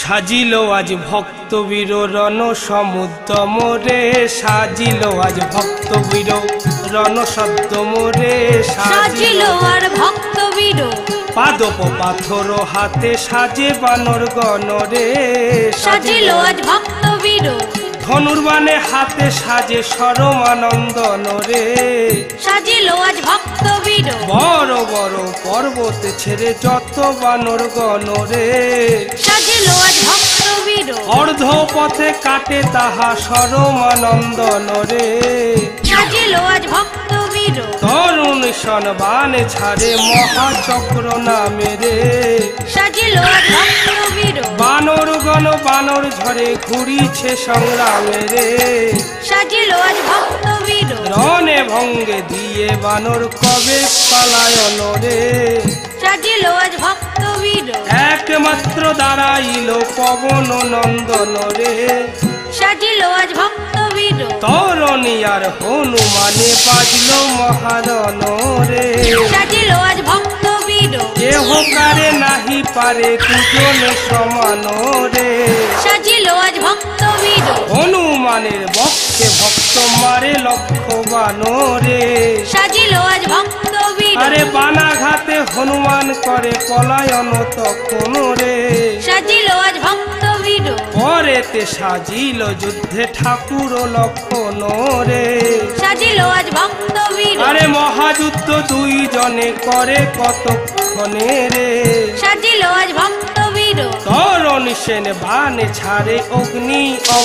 সাজিল আজ ভক্তবীর রণ সমুদ্র মোরে, সাজিল আজ ভক্তবীর রণ শব্দ মোরে, সাজিল আর ভক্তবীর পাদপ পাথর হাতে সাজে বানর গণ রে, সাজিল আজ ভক্তবীর ধনুর্বাণে হাতে সাজে সরমানন্দন রে, সাজিল আজ ভক্তবীর বড় বড় পর্বত ছেড়ে যত বানর গণ রে, সাজিল আজ ভক্তবীর অর্ধ পথে কাটে তাহা সরমানন্দন রে, সাজিল আজ ভক্তবীর তরুণ সনবান ছাড়ে মহাচক্র নামে রে, সাজিল আজ ভক্তবীর বানর গণ বানর ঝরে ঘুরিছে সংগ্রামে রে, সাজিল আজ ভক্তবীর রণে ভঙ্গে দিয়ে বানর কবে পালায়ন রে, সাজিল আজ ভক্তবীর একমাত্র দাঁড়াইল পবন নন্দন রে, সাজিল আজ ভক্তবীর তরণী আর হনুমানে বাজল মহারণ রে, সাজিল আজ ভক্তবীর কেহ কারে নাহি পারে কুজন সমান রে, সাজিল আজ ভক্তবীর হনুমানের বক্ষে ভক্ত মারে লক্ষ বানরে, সাজিল আজ ভক্তবীর আরে বানাঘাতে হনুমান করে পলায়ন তখন রে, সাজিল আজ ভক্তবীর পরেতে সাজিল যুদ্ধে ঠাকুর লক্ষণ রে, সাজিল আজ ভক্তবীর আরে মহাযুদ্ধ দুই জনে করে কতক্ষণে রে, সাজিল আজ ভক্তবীর তরণী সেন বানে ছাড়ে অগ্নি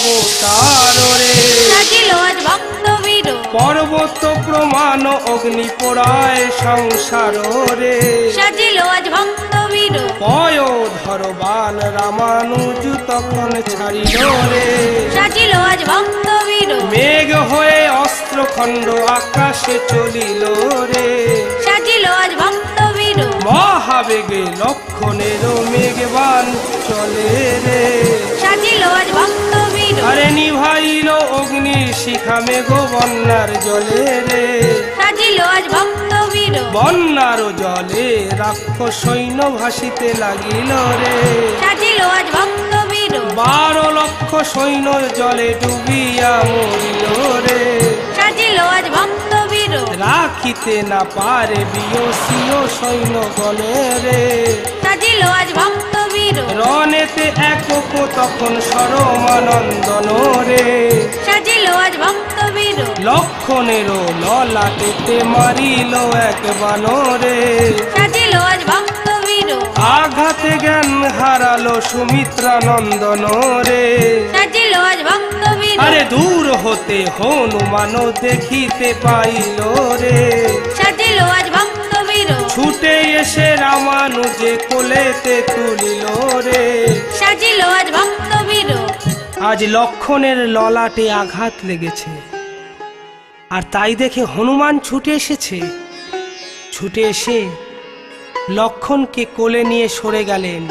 অবতার রে, সাজিল আজ ভক্তবীর পর্বত প্রমাণ অগ্নি পোড়ায় সংসার রে, সাজিল আজ ভক্তবীর পয় ধরবান রামানুজ তখন ছাড়িল রে, সাজিল আজ ভক্তবীর মেঘ হয়ে অস্ত্রখণ্ড আকাশে চলিল রে, সাজিল আজ ভক্তবীর মহাবেগে লক্ষণের মেঘবান চলে রে, সাজিল আজ ভক্তবীর আরে নিভাইল অগ্নির শিখা মেঘ বন্যার জলে রে, সাজিল আজ ভক্তবীর বন্যার জলে রাক্ষস সৈন্য ভাসিতে লাগিল রে, সাজিল আজ ভক্তবীর বারো লক্ষ সৈন্য জলে ডুবিয়া মরিল রে, সাজিল আজ ভক্তবীর রাখিতে না পারে বিয়সীয় সৈন্যগণে রে, সাজিল আজ ভক্তবীর রণেতে একক তখন সরমানন্দন রে, সাজিল আজ ভক্তবীর লক্ষণের ললাটেতে মারিল এক বানরে, সাজিল আজ ভক্তবীর আঘাতে জ্ঞান হারালো সুমিত্রা নন্দন রে, সাজিল আজ ভক্তবীর আরে দূর হতে হনুমান দেখিতে পাইল রে, সাজিল আজ ভক্তবীর ছুটে এসে রামানুজে কোলেতে তুলিল রে, সাজিল আজ ভক্তবীর আজ লক্ষণের ললাটে আঘাত লেগেছে, আর তাই দেখে হনুমান ছুটে এসেছে, ছুটে এসে লক্ষণকে কোলে নিয়ে সরে গেলেন।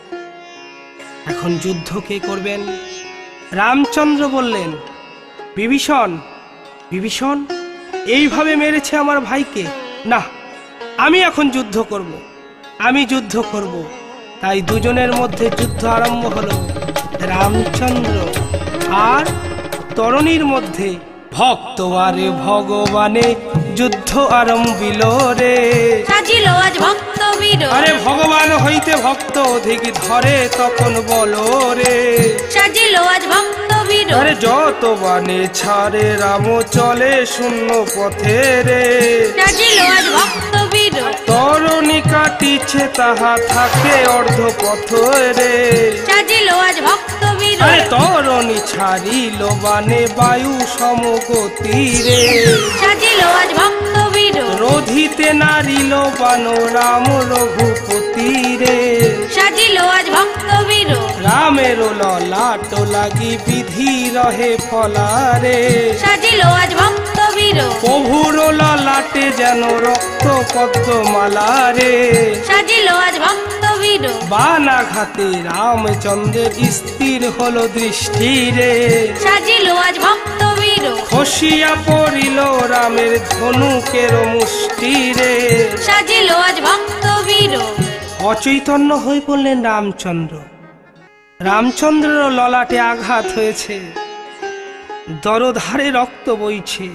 এখন যুদ্ধ কে করবেন? রামচন্দ্র বললেন, বিভীষণ বিভীষণ এইভাবে মেরেছে আমার ভাইকে, না আমি এখন যুদ্ধ করব, আমি যুদ্ধ করব। তাই দুজনের মধ্যে যুদ্ধ আরম্ভ হলো। রামচন্দ্র আর তরণীর মধ্যে। ভক্ত আরে ভগবানে যুদ্ধ আরম্ভিল রে, সাজিল আজ ভক্তবীর আরে ভগবান হইতে ভক্ত অধিক ধরে তখন বলো রে, সাজিল আজ ভক্তবীর আরে যত বানে ছাড়ে রাম চলে শূন্য পথে রে, সাজিল আজ ভক্তবীর তরণী কাটিছে তাহা থাকে অর্ধ পথ রে, সাজিল আজ ভক্তবীর আরে তরণী ছাড়িল বানে বায়ু সমগতি রে, সাজিল আজ ভক্তবীর রোধিতে নারিল বান রাম রঘুপতি রে, সাজিল আজ ভক্তবীর রামের ললাট লাগি বিধি রহে ফলারে, সাজিল আজ ভক্তবীর প্রভুর ললাটে যেন রক্ত পদ্মমালা রে, সাজিল আজ ভক্তবীর বানাঘাতে রামচন্দ্রের স্থির হলো দৃষ্টি রে, সাজিল আজ ভক্তবীর খসিয়া পড়িল রামের ধনুকের মুষ্টি রে, সাজিল আজ ভক্তবীর অচৈতন্য হয়ে পড়লেন রামচন্দ্র। রামচন্দ্রের ললাটে আঘাত হয়েছে, দরধারে রক্ত বইছে।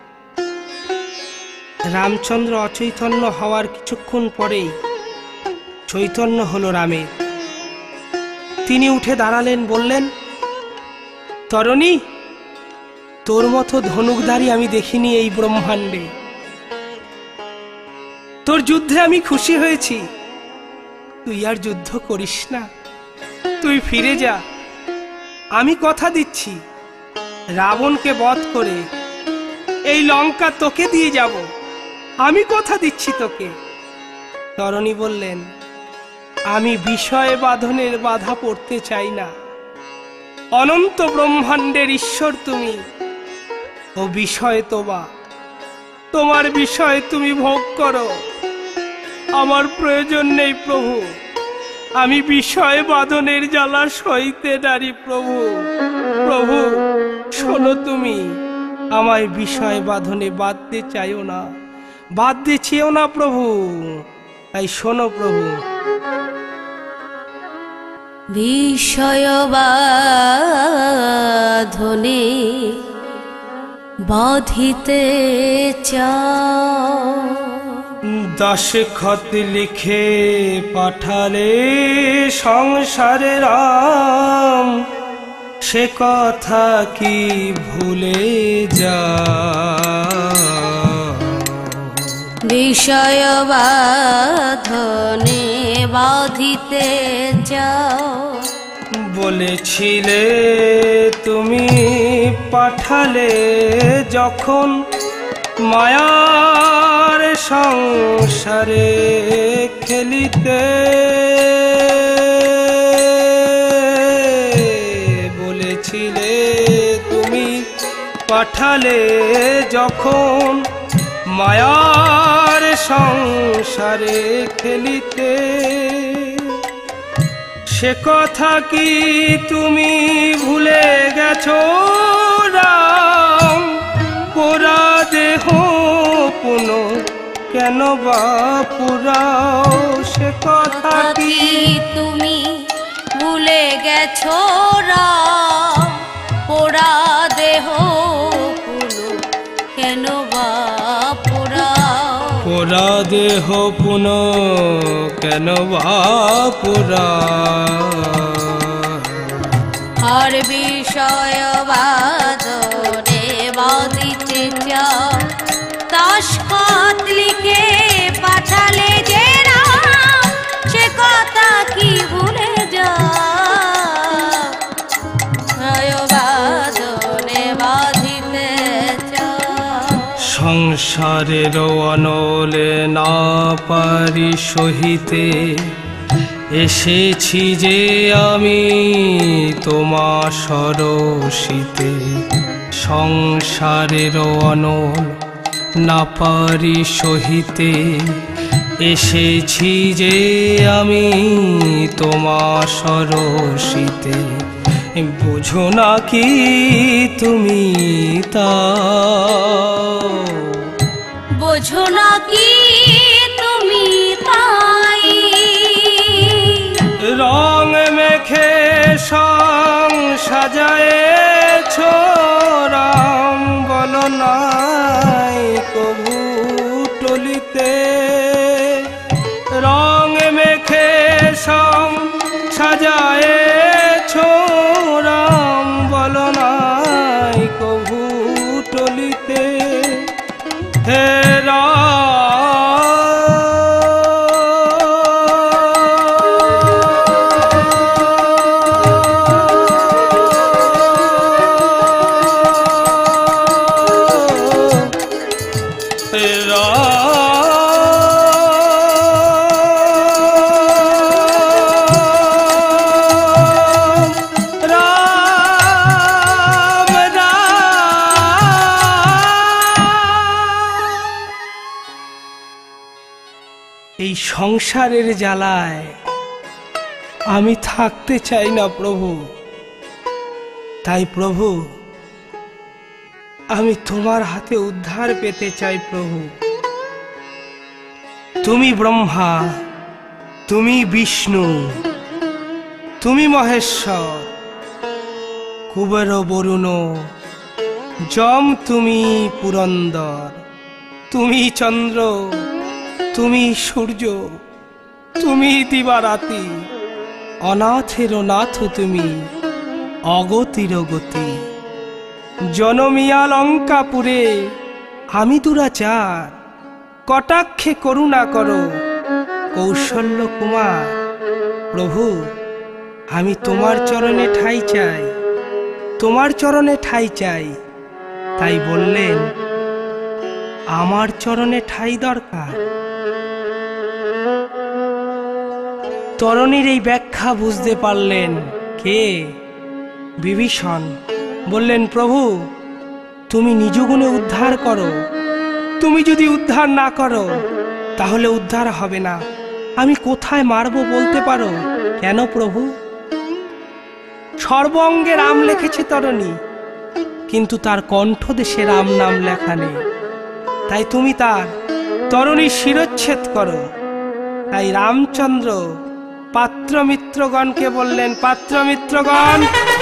রামচন্দ্র অচৈতন্য হওয়ার কিছুক্ষণ পরেই চৈতন্য হলো রামের। তিনি উঠে দাঁড়ালেন, বললেন, তরণী, তোর মতো ধনুকধারী আমি দেখিনি এই ব্রহ্মাণ্ডে। তোর যুদ্ধে আমি খুশি হয়েছি, তুই আর যুদ্ধ করিস না, তুই ফিরে যা। আমি কথা দিচ্ছি, রাবণকে বধ করে এই লঙ্কা তোকে দিয়ে যাব, আমি কথা দিচ্ছি তোকে। তরণী বললেন, আমি বিষয় বাঁধনের বাধা পড়তে চাই না। অনন্ত ব্রহ্মাণ্ডের ঈশ্বর তুমি, ও বিষয় তোবা, তোমার বিষয় তুমি ভোগ করো, আমার প্রয়োজন নেই প্রভু। আমি বিষয় বাঁধনের জ্বালা সইতে নারি প্রভু। প্রভু শোনো, তুমি আমায় বিষয় বাঁধনে বাঁধতে চাইও না, বাঁধতে চেয়েও না প্রভু। তাই শোনো প্রভু। বিষয় বাঁধনে বাঁধিতে চাও, দশখত লিখে পাঠালে সংসারে রাম, সে কথা কি ভুলে যা। বিষয় বাঁধনে বাঁধিতে চাও, বলেছিলে তুমি পাঠালে যখন, মায়ার সংসারে খেলিতে। বলেছিলে তুমি পাঠালে যখন, মায়ার সংসারে খেলিতে। সে কথা কি তুমি ভুলে গেছো রাম, পোড়া দেহ পুন কেন বা পুরাও। সে কথা কি তুমি ভুলে গেছো রাম, পোড়া দেহ পুনঃ কেন বা পোড়াও। পোড়া দেহ পুন কেন বা পুরা। আর বিষয় বাঁধনে বাঁধিতে চাও, দশখত লিখে পাঠালে যে রাম, সে কথা কি ভুলে যাও। বাঁধনে বাঁধিতে চাও, সংসারের অনলে না পারি সহিতে, এসেছি যে আমি তোমা সরসিতে। সংসারের অনল না পারি সহিতে, এসেছি যে আমি তোমা সরসিতে। বুঝো না কি তুমি তা, বোঝো না কি তুমি তাই। রং মেখে সং সাজায়েছ রাম, বলো নাই কবু টলিতে। রং মেখে সং সাজায়েছ রাম, বলো নাই কবু টলিতে। হে এই সংসারের জ্বালায় আমি থাকতে চাই না প্রভু। তাই প্রভু, আমি তোমার হাতে উদ্ধার পেতে চাই প্রভু। তুমি ব্রহ্মা, তুমি বিষ্ণু, তুমি মহেশ্বর, কুবের বরুণ, যম তুমি পুরন্দর, তুমি চন্দ্র, তুমি সূর্য, তুমি দিবারাতি, অনাথের নাথ তুমি, অগতির গতি। জনমিয়া লঙ্কাপুরে আমি দুরাচার, কটাক্ষে করুণা করো কৌশল্য কুমার। প্রভু, আমি তোমার চরণে ঠাঁই চাই, তোমার চরণে ঠাঁই চাই। তাই বললেন আমার চরণে ঠাঁই দরকার। তরণীর এই ব্যাখ্যা বুঝতে পারলেন কে? বিভীষণ। বললেন প্রভু, তুমি নিজ গুণে উদ্ধার করো, তুমি যদি উদ্ধার না করো তাহলে উদ্ধার হবে না। আমি কোথায় মারবো বলতে পারো? কেন প্রভু? সর্বঙ্গে রাম লিখেছে তরণী, কিন্তু তার কণ্ঠদেশে রাম নাম লেখা নেই। তাই তুমি তার তরণীর শিরচ্ছেদ করো। তাই রামচন্দ্র পাত্রমিত্রগণকে বললেন, পাত্রমিত্রগণ,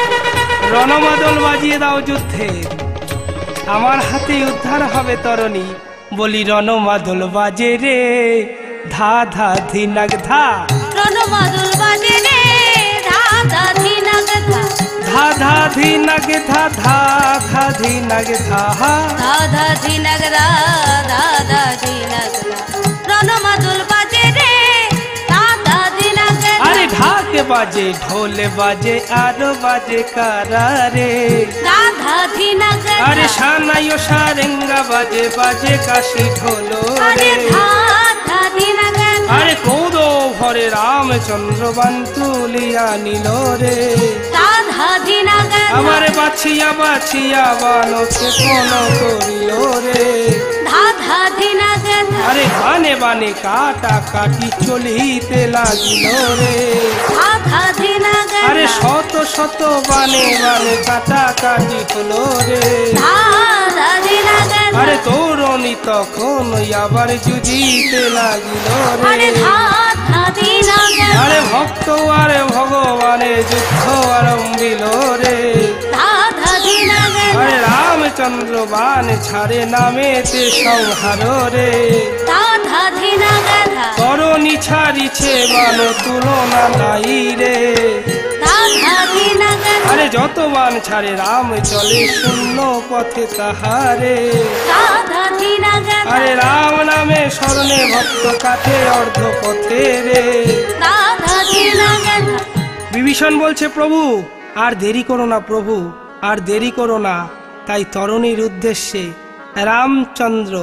রণমাদল বাজিয়ে দাও যুদ্ধে, আমার হাতে উদ্ধার হবে তরণী। বলি রণমাদল বাজে রে, ধা ধা ধিনাগ ধা, রণমাদল বাজে রে, ধা ধা ধিনাগ ধা, ধা ধা ধিনাগ ধা, ধা ধা ধিনাগ ধা, ধা ধা ধিনাগ ধা, ধা ধা ধিনাগ ধা। রণমাদল বাজে রে, ধা ধা ধিনাগ ধা। আরে ঢাক বাজে, ঢোল বাজে, আরো বাজে কারা রে, ধা ধা ধিনাগ ধা। আরে সানাই ও সারেঙ্গা বাজে, বাজে কাশি ঢোল আরে রে। ধা ধা ধিনাগ ধা। আরে কৌদ ভরে রামচন্দ্র বান তুলিয়া নিল রে, ধা ধা ধিনাগ ধা। আমারে বাছিয়া বাছিয়া বানকে কোন করিল রে। ধা ধা ধিনাগ ধা। আরে বানে বানে কাটা কাটি চলিতে লাগিল রে, ধা ধা ধিনাগ ধা। আরে শত শত বানে বানে কাটা কাটি হলো রে। ধা ধা ধিনাগ ধা। আরে তরুণী তখন আবার যুজিতে লাগিল আরে রে। ধা ধা ধিনাগ ধা। আরে ভক্ত আরে ভগবানের যুদ্ধ আরম্ভিল রে। ধা ধা ধিনাগ ধা। আরে রামচন্দ্র বান ছাড়ে নামেতে সংহার রে। ধা ধা ধিনাগ ধা। তরণী ছাড়িছে বান তুলনা নাই রে। ধা ধা ধিনাগ ধা। আরে যত বান ছাড়ে রাম চলে শূন্য পথে তাহারে। ধা ধা ধিনাগ ধা। আরে রাম নামে স্মরণে ভক্ত কাটে অর্ধ পথে রে। ধা ধা ধিনাগ ধা। বিভীষণ বলছে, প্রভু আর দেরি করো না, প্রভু আর দেরি করো না। তাই তরণীর উদ্দেশ্যে রামচন্দ্র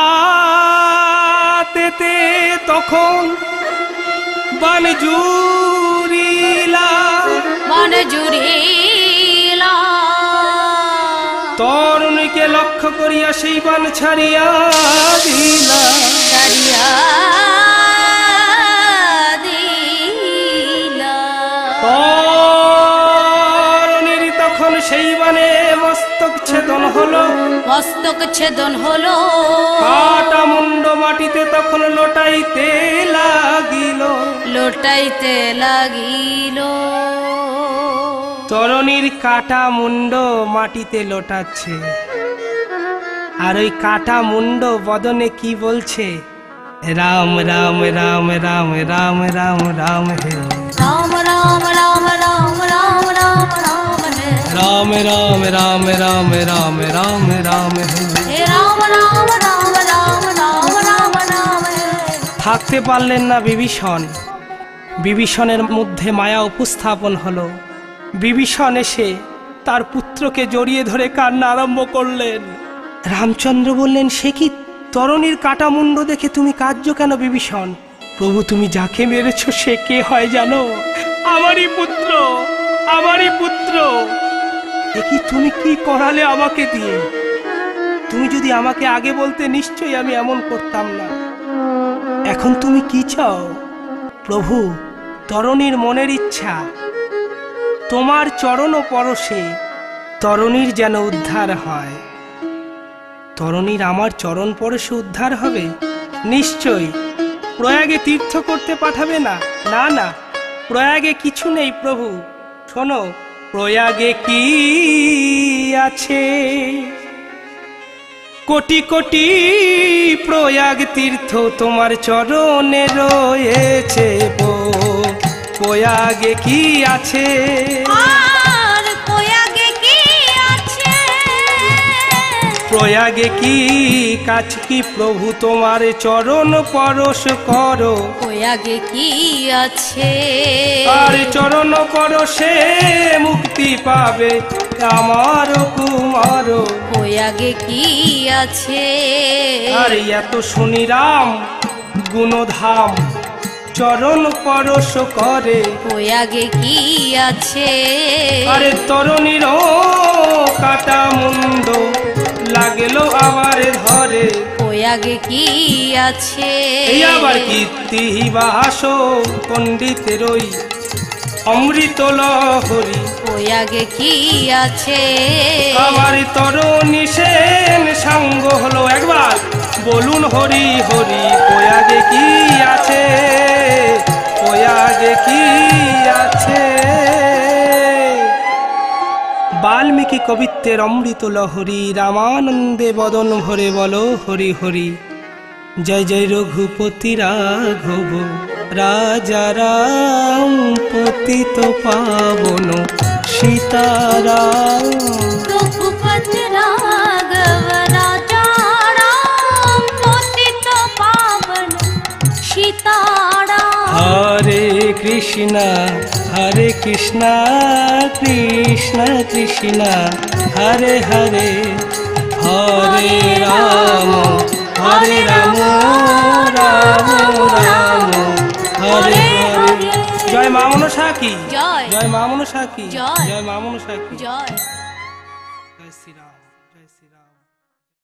হাতেতে তখন বান জুড়িলা, মন জুড়িলা। তরণীকে লক্ষ্য করিয়া সেই বান ছাড়িয়া দিলা। ছাড়িয়া দিলা। তরণীর তখন সেই বানে মস্তক ছেদন হলো, মস্তক ছেদন হলো। কাটা মুন্ড মাটিতে তখন লোটাইতে লাগিল। লোটাইতে লাগিল। তরণীর কাটা মুন্ড মাটিতে লোটাচ্ছে, আর ওই কাটা মুন্ড বদনে কি বলছে? রাম রাম রাম রাম রাম রাম রাম হে, রাম রাম রাম রাম রাম রাম রাম হে, রাম রাম রাম রাম রাম রাম রাম হে। হে রাম রাম রাম রাম রাম রাম রাম হে। থাকতে পারলেন না বিভীষণ। বিভীষণের মধ্যে মায়া উপস্থাপন হলো। বিভীষণ এসে তার পুত্রকে জড়িয়ে ধরে কান্না আরম্ভ করলেন। রামচন্দ্র বললেন, সে কি তরণীর কাটা মুন্ড দেখে তুমি কাঁদছো কেন বিভীষণ? প্রভু, তুমি যাকে মেরেছ সে কে হয় জানো? আমারই পুত্র, আমারই পুত্র। এ কি তুমি কি করালে আমাকে দিয়ে? তুমি যদি আমাকে আগে বলতে নিশ্চয়ই আমি এমন করতাম না। এখন তুমি কি চাও? প্রভু, তরণীর মনের ইচ্ছা তোমার চরণ পরশে তরণীর যেন উদ্ধার হয়। তরণীর আমার চরণ পরশে উদ্ধার হবে নিশ্চয়ই। প্রয়াগে তীর্থ করতে পাঠাবে না? না না, প্রয়াগে কিছু নেই প্রভু। শোনো, প্রয়াগে কি আছে? কোটি কোটি প্রয়াগ তীর্থ তোমার চরণে রয়েছে। প্রয়াগে কি আছে? আর প্রয়াগে কি আছে? প্রয়াগে কি কাজ কি প্রভু তোমার চরণ পরশ করো। প্রয়াগে কি আছে? আর চরণ পরশে মুক্তি পাবে আমার কুমার। প্রয়াগে কি আছে? আর এত শুনি রাম গুণধাম চরণ পরশ করে। প্রয়াগে কি আছে? আরে তরণীর কাটা মুন্ড লাগলো আবার ধরে। প্রয়াগে কি আছে? এই আবার কীর্তি বাস পণ্ডিতেরই অমৃত লহরী। প্রয়াগে কি আছে? আমার তরণী সেন সাঙ্গ হলো একবার বলুন হরি হরি। প্রয়াগে কি আছে? প্রয়াগে কি আছে? বাল্মীকি কবিত্বের অমৃত লহরী রামানন্দে বদন ভরে বলো হরি হরি। জয় জয় রঘুপতি রাঘব রাজা রাম পতিত পাবন সীতারাম। রঘুপতি রাঘব রাজা রাম পতিত পাবন সীতারাম। হরে কৃষ্ণ হরে কৃষ্ণ কৃষ্ণ কৃষ্ণ হরে হরে। হরে রাম হরে রাম রাম রাম হরে হরে। জয় মা মনসা কি জয়। জয় মা মনসা কি জয়। জয় মা মনসা কি। জয়।